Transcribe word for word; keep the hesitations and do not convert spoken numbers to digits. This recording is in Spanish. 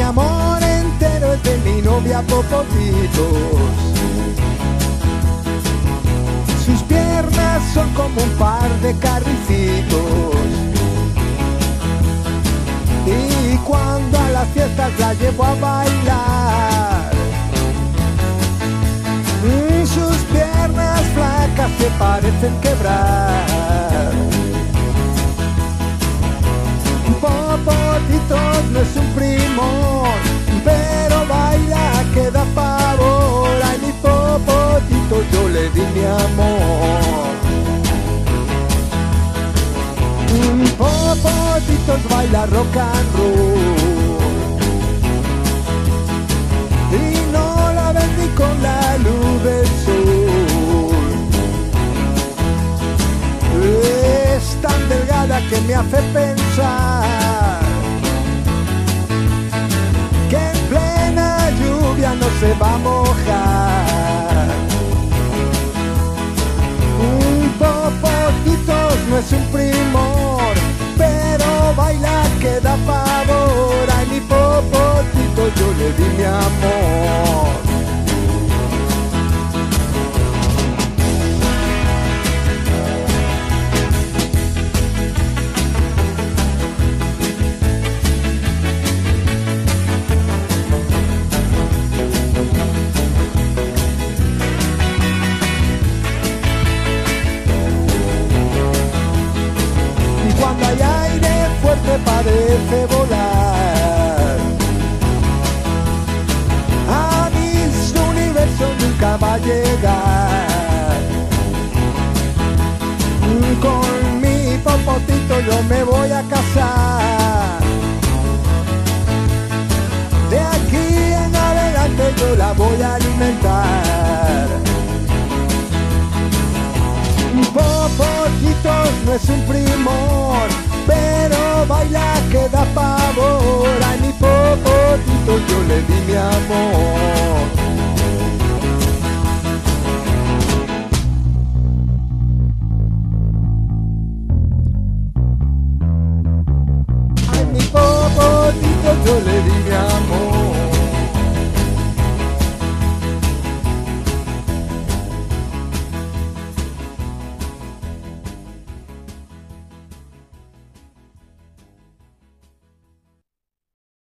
amor entero es de mi novia Popotitos. Sus piernas son como un par de carricitos. Y cuando a las fiestas la llevo a bailar, sus piernas flacas se parecen quebrar. Popotitos no es un primor, pero baila que da pavor. Ay, mi Popotito, yo le di mi amor. Popotitos baila rock and roll y no la ven ni con la luz del sol. Es tan delgada que me hace pensar que en plena lluvia no se va a mojar. Un Popotitos no es un primor, pero baila que da pavor. Ay, mi Popotito, yo le di mi amor. Cuando hay aire fuerte parece volar. A mis universos nunca va a llegar. Con mi Popotito yo me voy a casar. De aquí en adelante yo la voy a alimentar. Popotitos no es un primor, pero baila que da pavor. Ay, mi Popotito, yo le di mi amor. Ay, mi Popotito, yo le di